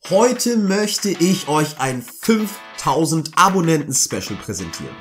Heute möchte ich euch ein 5000 Abonnenten-Special präsentieren.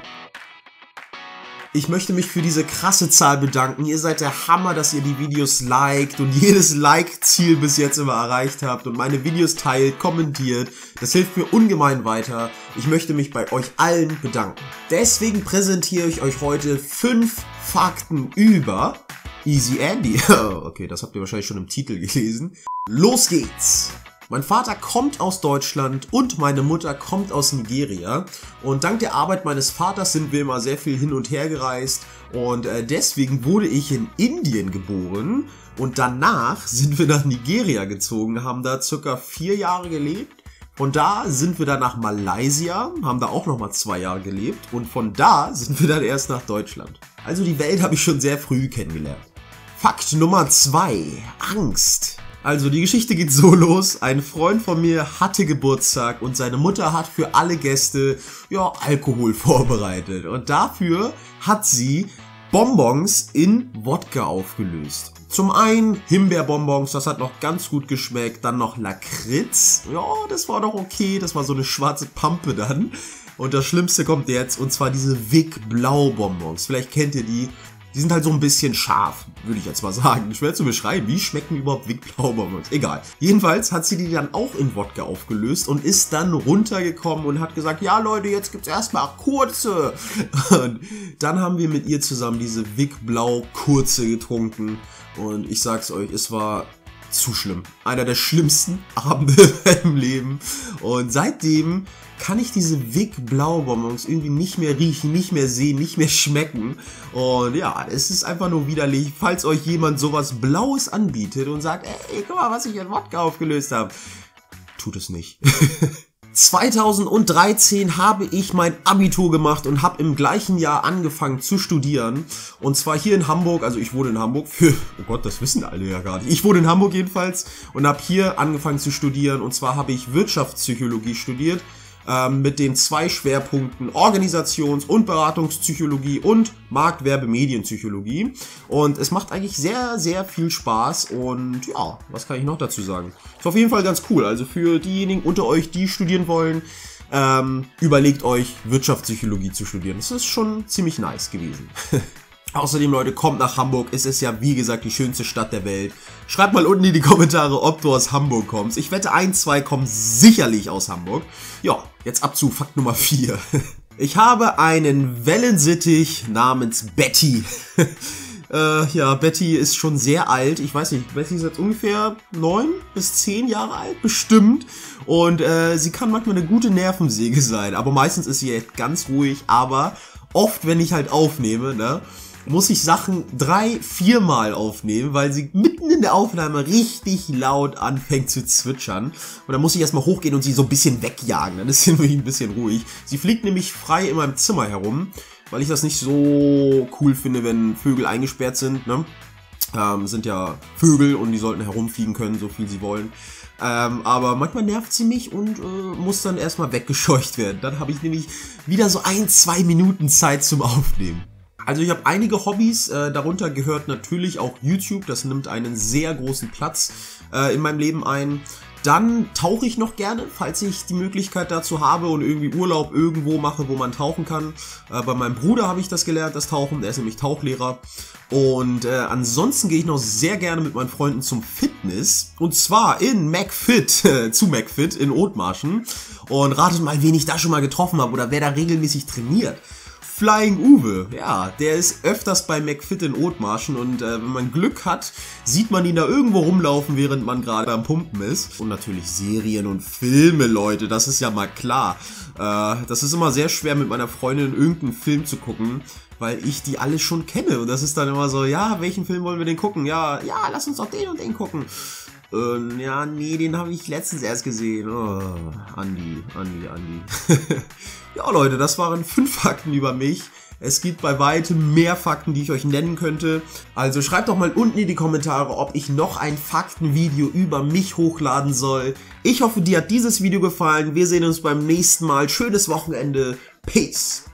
Ich möchte mich für diese krasse Zahl bedanken. Ihr seid der Hammer, dass ihr die Videos liked und jedes Like-Ziel bis jetzt immer erreicht habt und meine Videos teilt, kommentiert. Das hilft mir ungemein weiter. Ich möchte mich bei euch allen bedanken. Deswegen präsentiere ich euch heute 5 Fakten über Easy Andy. Okay, das habt ihr wahrscheinlich schon im Titel gelesen. Los geht's! Mein Vater kommt aus Deutschland und meine Mutter kommt aus Nigeria und dank der Arbeit meines Vaters sind wir immer sehr viel hin und her gereist und deswegen wurde ich in Indien geboren und danach sind wir nach Nigeria gezogen, haben da circa 4 Jahre gelebt. Von da sind wir dann nach Malaysia, haben da auch nochmal 2 Jahre gelebt und von da sind wir dann erst nach Deutschland. Also die Welt habe ich schon sehr früh kennengelernt. Fakt Nummer 2. Angst. Also die Geschichte geht so los, ein Freund von mir hatte Geburtstag und seine Mutter hat für alle Gäste, Alkohol vorbereitet. Und dafür hat sie Bonbons in Wodka aufgelöst. Zum einen Himbeerbonbons, das hat noch ganz gut geschmeckt, dann noch Lakritz, das war doch okay, das war so eine schwarze Pampe dann. Und das Schlimmste kommt jetzt, und zwar diese Vic Blau Bonbons, vielleicht kennt ihr die. Die sind halt so ein bisschen scharf, würde ich jetzt mal sagen. Schwer zu beschreiben, wie schmecken überhaupt Vic Blau Bonbons? Egal. Jedenfalls hat sie die dann auch in Wodka aufgelöst und ist dann runtergekommen und hat gesagt, ja Leute, jetzt gibt's erstmal kurze. Und dann haben wir mit ihr zusammen diese Vic Blau kurze getrunken und ich sag's euch, es war zu schlimm. Einer der schlimmsten Abende im Leben. Und seitdem kann ich diese Vic Blau Bonbons irgendwie nicht mehr riechen, nicht mehr sehen, nicht mehr schmecken. Und ja, es ist einfach nur widerlich. Falls euch jemand sowas Blaues anbietet und sagt, ey, guck mal, was ich in Wodka aufgelöst habe. Tut es nicht. 2013 habe ich mein Abitur gemacht und habe im gleichen Jahr angefangen zu studieren. Und zwar hier in Hamburg, also ich wohne in Hamburg oh Gott, das wissen alle ja gar nicht. Ich wohne in Hamburg jedenfalls und habe hier angefangen zu studieren. Und zwar habe ich Wirtschaftspsychologie studiert. Mit den 2 Schwerpunkten Organisations- und Beratungspsychologie und Marktwerbe-Medienpsychologie. Und es macht eigentlich sehr, sehr viel Spaß und ja, was kann ich noch dazu sagen? Ist auf jeden Fall ganz cool. Also für diejenigen unter euch, die studieren wollen, überlegt euch Wirtschaftspsychologie zu studieren. Das ist schon ziemlich nice gewesen. Außerdem, Leute, kommt nach Hamburg. Es ist ja, wie gesagt, die schönste Stadt der Welt. Schreibt mal unten in die Kommentare, ob du aus Hamburg kommst. Ich wette, 1, 2 kommen sicherlich aus Hamburg. Ja, jetzt ab zu Fakt Nummer 4. Ich habe einen Wellensittich namens Betty. Betty ist schon sehr alt. Ich weiß nicht, Betty ist jetzt ungefähr 9 bis 10 Jahre alt, bestimmt. Und sie kann manchmal eine gute Nervensäge sein. Aber meistens ist sie echt ganz ruhig. Aber oft, wenn ich halt aufnehme, muss ich Sachen 3-, 4 Mal aufnehmen, weil sie mitten in der Aufnahme richtig laut anfängt zu zwitschern. Und dann muss ich erstmal hochgehen und sie so ein bisschen wegjagen, dann ist sie nämlich ein bisschen ruhig. Sie fliegt nämlich frei in meinem Zimmer herum, weil ich das nicht so cool finde, wenn Vögel eingesperrt sind, sind ja Vögel und die sollten herumfliegen können, so viel sie wollen. Aber manchmal nervt sie mich und muss dann erstmal weggescheucht werden. Dann habe ich nämlich wieder so 1-2 Minuten Zeit zum Aufnehmen. Also ich habe einige Hobbys, darunter gehört natürlich auch YouTube, das nimmt einen sehr großen Platz in meinem Leben ein. Dann tauche ich noch gerne, falls ich die Möglichkeit dazu habe und irgendwie Urlaub irgendwo mache, wo man tauchen kann. Bei meinem Bruder habe ich das gelernt, das Tauchen, der ist nämlich Tauchlehrer. Und ansonsten gehe ich noch sehr gerne mit meinen Freunden zum Fitness. Und zwar in McFit, zu McFit in Othmarschen. Und ratet mal, wen ich da schon mal getroffen habe oder wer da regelmäßig trainiert. Flying Uwe, ja, der ist öfters bei McFit in Othmarschen und wenn man Glück hat, sieht man ihn da irgendwo rumlaufen, während man gerade am Pumpen ist. Und natürlich Serien und Filme, Leute, das ist ja mal klar. Das ist immer sehr schwer, mit meiner Freundin irgendeinen Film zu gucken, weil ich die alle schon kenne. Und das ist dann immer so, ja, welchen Film wollen wir denn gucken? Ja, lass uns doch den und den gucken. Ja, nee, den habe ich letztens erst gesehen. Oh, Andi. Ja, Leute, das waren 5 Fakten über mich. Es gibt bei weitem mehr Fakten, die ich euch nennen könnte. Also schreibt doch mal unten in die Kommentare, ob ich noch ein Faktenvideo über mich hochladen soll. Ich hoffe, dir hat dieses Video gefallen. Wir sehen uns beim nächsten Mal. Schönes Wochenende. Peace.